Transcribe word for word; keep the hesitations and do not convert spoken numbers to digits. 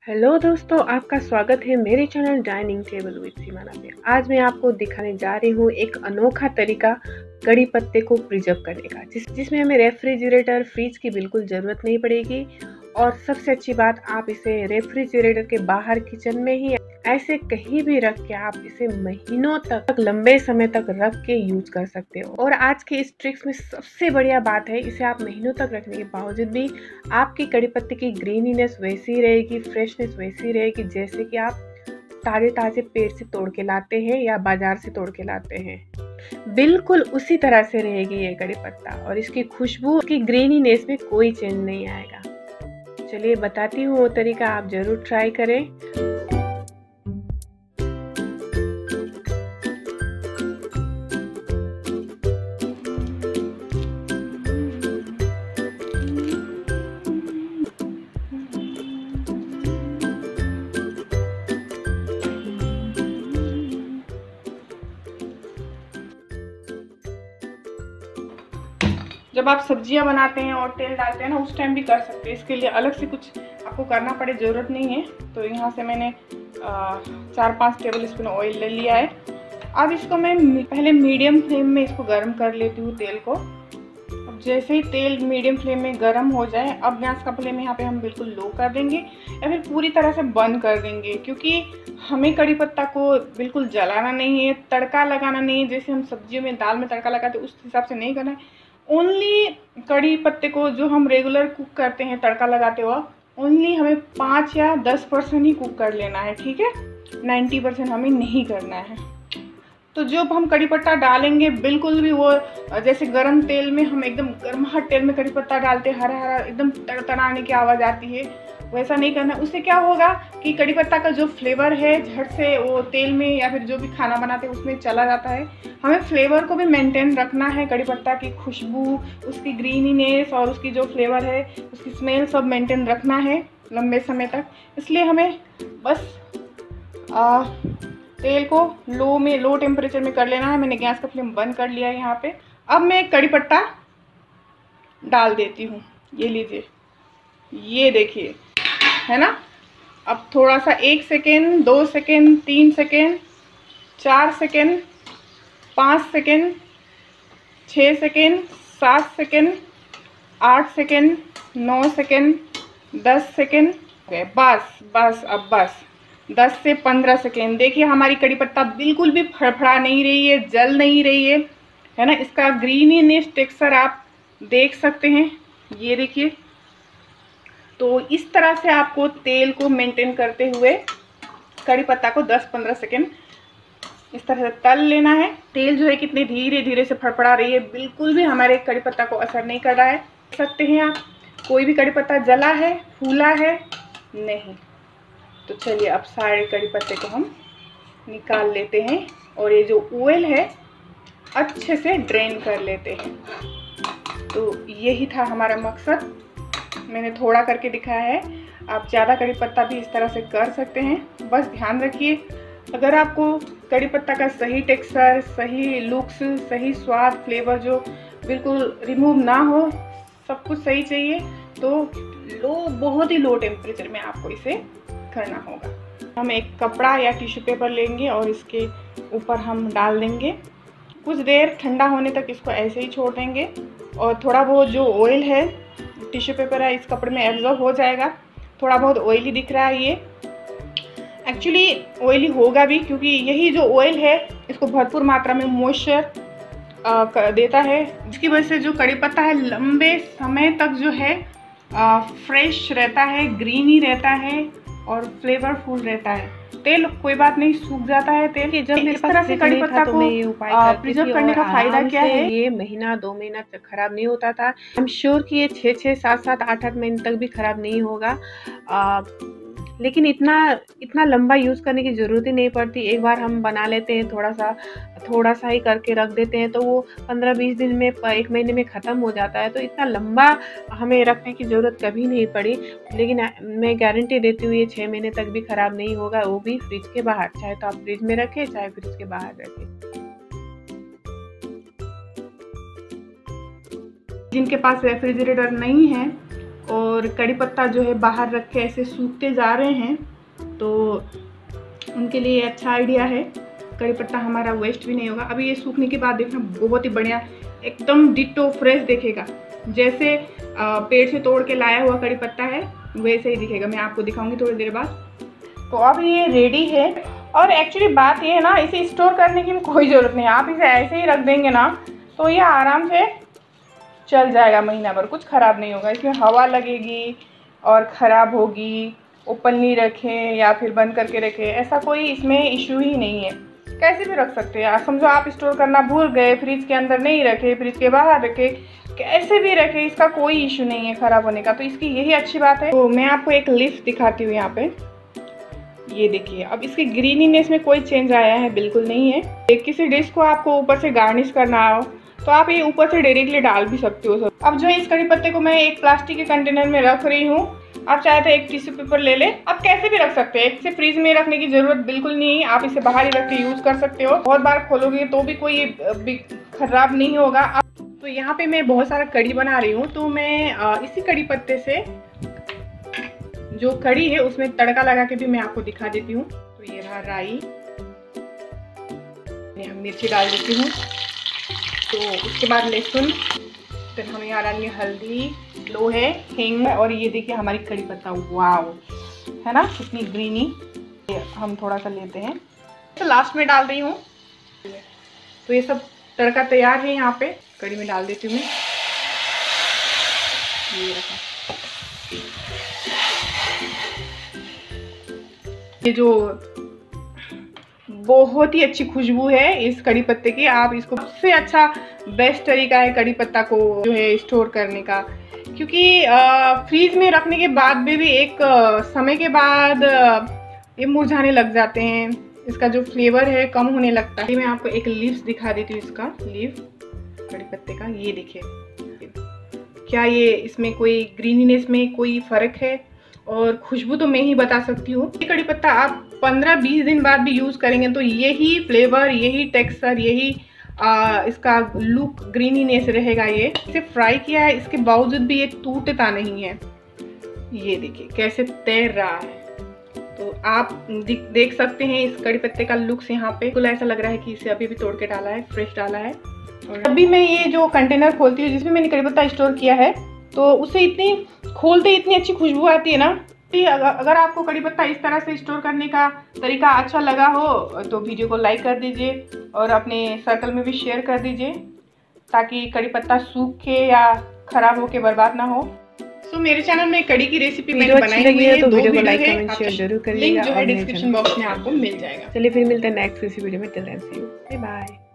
Hello दोस्तों, आपका स्वागत है मेरे चैनल डाइनिंग टेबल विद सीमाना पे। आज मैं आपको दिखाने जा रही हूँ एक अनोखा तरीका कड़ी पत्ते को प्रिजर्व करने का, जिस जिसमें हमें रेफ्रिजरेटर फ्रिज की बिल्कुल ज़रूरत नहीं पड़ेगी। और सबसे अच्छी बात, आप इसे रेफ्रिजरेटर के बाहर किचन में ही ऐसे कहीं भी रख के आप इसे महीनों तक लंबे समय तक रख के यूज कर सकते हो। और आज के इस ट्रिक्स में सबसे बढ़िया बात है, इसे आप महीनों तक रखने के बावजूद भी आपकी कड़ी पत्ते की ग्रीनीनेस वैसी रहेगी, फ्रेशनेस वैसी रहेगी जैसे कि आप ताजे ताजे पेड़ से तोड़ के लाते हैं या बाजार से तोड़ के लाते हैं। बिल्कुल उसी तरह से रहेगी ये कड़ी पत्ता, और इसकी खुशबू की ग्रीनीनेस में कोई चेंज नहीं आएगा। चलिए बताती हूँ वो तरीका, आप जरूर ट्राई करें। जब आप सब्जियां बनाते हैं और तेल डालते हैं ना, उस टाइम भी कर सकते हैं। इसके लिए अलग से कुछ आपको करना पड़े ज़रूरत नहीं है। तो यहाँ से मैंने आ, चार पाँच टेबल स्पून ऑयल ले लिया है। अब इसको मैं पहले मीडियम फ्लेम में इसको गर्म कर लेती हूँ तेल को। अब जैसे ही तेल मीडियम फ्लेम में गर्म हो जाए, अब गैस का फ्लेम यहाँ पे हम बिल्कुल लो कर देंगे या फिर पूरी तरह से बंद कर देंगे, क्योंकि हमें कड़ी पत्ता को बिल्कुल जलाना नहीं है, तड़का लगाना नहीं है। जैसे हम सब्जियों में दाल में तड़का लगाते हैं उस हिसाब से नहीं करना है। ओनली कड़ी पत्ते को जो हम रेगुलर कुक करते हैं तड़का लगाते हुआ, ओनली हमें पाँच या दस परसेंट ही कुक कर लेना है, ठीक है। नाइन्टी परसेंट हमें नहीं करना है। तो जब हम कड़ी पत्ता डालेंगे, बिल्कुल भी वो जैसे गरम तेल में हम एकदम गर्माहट तेल में कड़ी पत्ता डालते हैं, हरा हरा एकदम तड़तड़ाने की आवाज़ आती है, वैसा नहीं करना। उससे क्या होगा कि कड़ी पत्ता का जो फ्लेवर है झट से वो तेल में या फिर जो भी खाना बनाते हैं उसमें चला जाता है। हमें फ्लेवर को भी मेंटेन रखना है, कड़ी पत्ता की खुशबू, उसकी ग्रीनीनेस और उसकी जो फ्लेवर है, उसकी स्मेल सब मेंटेन रखना है लंबे समय तक। इसलिए हमें बस आ, तेल को लो में लो टेम्परेचर में कर लेना है। मैंने गैस का फ्लेम बंद कर लिया है यहाँ पे। अब मैं कड़ी पत्ता डाल देती हूँ। ये लीजिए, ये देखिए, है ना। अब थोड़ा सा एक सेकेंड, दो सेकेंड, तीन सेकेंड, चार सेकेंड, पाँच सेकेंड, छः सेकेंड, सात सेकेंड, आठ सेकेंड, नौ सेकेंड, दस सेकेंड, बस बस अब बस दस से पंद्रह सेकेंड। देखिए हमारी कड़ी पत्ता बिल्कुल भी फड़फड़ा नहीं रही है, जल नहीं रही है, है ना। इसका ग्रीनीनेस टेक्सचर आप देख सकते हैं, ये देखिए। तो इस तरह से आपको तेल को मेंटेन करते हुए कड़ी पत्ता को दस पंद्रह सेकेंड इस तरह से तल लेना है। तेल जो है कितने धीरे धीरे से फड़फड़ा रही है, बिल्कुल भी हमारे कड़ी पत्ता को असर नहीं कर रहा है। देख सकते हैं आप, कोई भी कड़ी पत्ता जला है, फूला है नहीं। तो चलिए अब सारे कड़ी पत्ते को हम निकाल लेते हैं और ये जो ऑयल है अच्छे से ड्रेन कर लेते हैं। तो यही था हमारा मकसद, मैंने थोड़ा करके दिखाया है। आप ज़्यादा कड़ी पत्ता भी इस तरह से कर सकते हैं। बस ध्यान रखिए, अगर आपको कड़ी पत्ता का सही टेक्सचर, सही लुक्स, सही स्वाद, फ्लेवर जो बिल्कुल रिमूव ना हो, सब कुछ सही चाहिए, तो लो बहुत ही लो टेम्परेचर में आपको इसे करना होगा। हम एक कपड़ा या टिश्यू पेपर लेंगे और इसके ऊपर हम डाल देंगे। कुछ देर ठंडा होने तक इसको ऐसे ही छोड़ देंगे और थोड़ा बहुत जो ऑयल है टिश्यू पेपर है इस कपड़े में एब्जॉर्ब हो जाएगा। थोड़ा बहुत ऑयली दिख रहा है, ये एक्चुअली ऑयली होगा भी, क्योंकि यही जो ऑयल है इसको भरपूर मात्रा में मॉइस्चर देता है, जिसकी वजह से जो कड़ी पत्ता है लंबे समय तक जो है फ्रेश रहता है, ग्रीनी रहता है और फ्लेवरफुल रहता है। तेल कोई बात नहीं, सूख जाता है तेल। जब मेरे इस तरह से कड़ी पत्ता को प्रिजर्व करने का फायदा क्या है, ये महीना दो महीना तक खराब नहीं होता था। आई एम श्योर कि ये छः छः सात सात आठ आठ महीने तक भी खराब नहीं होगा। आ, लेकिन इतना इतना लंबा यूज़ करने की ज़रूरत ही नहीं पड़ती। एक बार हम बना लेते हैं, थोड़ा सा थोड़ा सा ही करके रख देते हैं, तो वो पंद्रह बीस दिन में, एक महीने में ख़त्म हो जाता है। तो इतना लंबा हमें रखने की ज़रूरत कभी नहीं पड़ी। लेकिन मैं गारंटी देती हूँ ये छः महीने तक भी ख़राब नहीं होगा, वो भी फ्रिज के बाहर। चाहे तो आप फ्रिज में रखें, चाहे फ्रिज के बाहर रखें। जिनके पास रेफ्रिजरेटर नहीं है और कड़ी पत्ता जो है बाहर रख के ऐसे सूखते जा रहे हैं, तो उनके लिए अच्छा आइडिया है। कड़ी पत्ता हमारा वेस्ट भी नहीं होगा। अभी ये सूखने के बाद देखना बहुत ही बढ़िया, एकदम डिट्टो फ्रेश दिखेगा, जैसे पेड़ से तोड़ के लाया हुआ कड़ी पत्ता है वैसे ही दिखेगा। मैं आपको दिखाऊंगी थोड़ी देर बाद। तो अब ये रेडी है। और एक्चुअली बात ये है ना, इसे स्टोर करने की कोई ज़रूरत नहीं है। आप इसे ऐसे ही रख देंगे ना तो ये आराम से चल जाएगा महीना भर, कुछ ख़राब नहीं होगा। इसमें हवा लगेगी और ख़राब होगी, ओपनली रखें या फिर बंद करके रखें, ऐसा कोई इसमें इशू ही नहीं है। कैसे भी रख सकते हैं। समझो आप स्टोर करना भूल गए, फ्रिज के अंदर नहीं रखे, फ्रिज के बाहर रखे, कैसे भी रखे, इसका कोई इशू नहीं है ख़राब होने का। तो इसकी यही अच्छी बात है। तो मैं आपको एक लीफ दिखाती हूँ यहाँ पे, ये देखिए। अब इसकी ग्रीनीनेस में कोई चेंज आया है? बिल्कुल नहीं है। किसी डिश को आपको ऊपर से गार्निश करना हो तो आप ये ऊपर से डायरेक्टली डाल भी सकते हो सब। अब जो इस कड़ी पत्ते को मैं एक प्लास्टिक के कंटेनर में रख रही हूँ, आप चाहे तो एक टिश्यू पेपर ले लें। आप कैसे भी रख सकते हैं, इसे फ्रीज में रखने की जरूरत बिल्कुल नहीं है। आप इसे बाहर ही रख के यूज़ कर सकते हो, बहुत बार खोलोगे तो भी कोई खराब नहीं होगा। तो यहाँ पे मैं बहुत सारा कड़ी बना रही हूँ, तो मैं इसी कड़ी पत्ते से जो कड़ी है उसमें तड़का लगा के भी मैं आपको दिखा देती हूँ। तो ये रहा राई, हम मिर्ची डाल देती हूँ। तो उसके बाद लहसुन, फिर हम यहाँ डालेंगे हल्दी, लोहे, हींग, और ये देखिए हमारी कड़ी पत्ता, वाव, है ना कितनी ग्रीनी। हम थोड़ा सा लेते हैं, तो लास्ट में डाल रही हूँ। तो ये सब तड़का तैयार है, यहाँ पे कड़ी में डाल देती हूँ मैं। ये रखा, ये जो बहुत ही अच्छी खुशबू है इस कड़ी पत्ते की। आप इसको सबसे अच्छा बेस्ट तरीका है कड़ी पत्ता को जो है स्टोर करने का, क्योंकि फ्रीज में रखने के बाद भी, भी एक आ, समय के बाद आ, ये मुरझाने लग जाते हैं, इसका जो फ्लेवर है कम होने लगता है। मैं आपको एक लीव्स दिखा देती हूँ, इसका लीव कड़ी पत्ते का। ये देखिए, क्या ये इसमें कोई ग्रीनीनेस में कोई फ़र्क है? और खुशबू तो मैं ही बता सकती हूँ। ये कड़ी पत्ता आप पंद्रह बीस दिन बाद भी यूज़ करेंगे तो यही फ्लेवर, यही टेक्सचर, यही आ, इसका लुक, ग्रीनीनेस रहेगा। ये इसे फ्राई किया है, इसके बावजूद भी ये टूटता नहीं है। ये देखिए कैसे तैर रहा है। तो आप देख सकते हैं इस कड़ी पत्ते का लुक्स यहाँ पे। बिल्कुल ऐसा लग रहा है कि इसे अभी भी तोड़ के डाला है, फ्रेश डाला है। और अभी मैं ये जो कंटेनर खोलती हूँ जिसमें मैंने कड़ी पत्ता स्टोर किया है, तो उसे इतनी खोलते इतनी अच्छी खुशबू आती है ना। अगर आपको कड़ी पत्ता इस तरह से स्टोर करने का तरीका अच्छा लगा हो तो वीडियो को लाइक कर दीजिए और अपने सर्कल में भी शेयर कर दीजिए, ताकि कड़ी पत्ता सूखे या खराब होके बर्बाद ना हो। तो so, मेरे चैनल में कड़ी की रेसिपी मैंने बनाई हुई है, तो वीडियो को लाइक कमेंट शेयर जरूर करिएगा। लिंक जो है डिस्क्रिप्शन बॉक्स में आपको मिल जाएगा। चलिए फिर मिलते हैं नेक्स्ट किसी वीडियो में। Till then see you, bye bye.